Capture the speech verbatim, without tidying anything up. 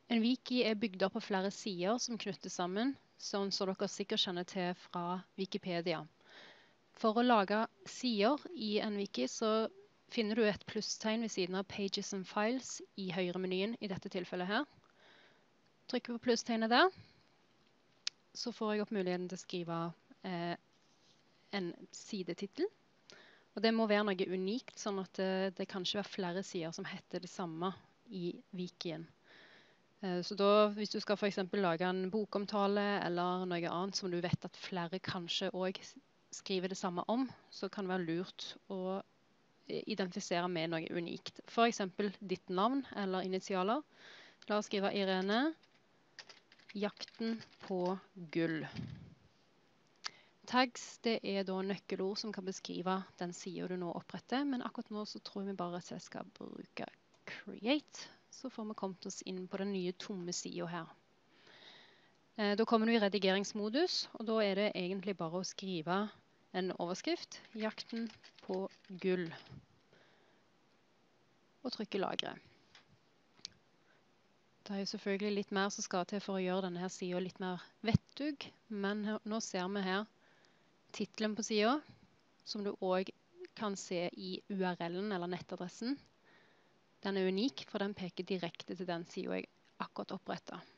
En wiki er bygd opp av flere sider som knyttes sammen, sånn som dere sikkert kjenner til fra Wikipedia. For å lage sider i en wiki så finner du et plusstegn ved siden av Pages and Files i høyre-menyen i dette tilfellet her. Trykker på plusstegnet der, så får jeg opp muligheten til å skrive eh, en sidetitel. Og det må være noe unikt, sånn at det, det kan ikke være flere sider som heter det samme i wikien. Eh, så da, hvis du skal for eksempel lage en bokomtale eller noe annet som du vet at flere kanskje også skriver det samme om, så kan det være lurt å identifisere med noe unikt. For eksempel ditt navn eller initialer. La oss skrive Irene. Jakten på gull. Tags, det er da nøkkelord som kan beskrive den siden du nå oppretter, men akkurat nå så tror vi bare at jeg skal bruke Create, så får vi kommet oss inn på den nye tomme siden her. Eh, da kommer du i redigeringsmodus, og da er det egentlig bare å skrive en overskrift, jakten på gull, og trykke lagre. Det er jo selvfølgelig litt mer som skal til for å gjøre denne her siden litt mer vettug, men her, nå ser vi her titelen på siden, som du også kan se i U R L-en eller nettadressen. Den er unik, for den peker direkte til den siden jeg akkurat opprettet.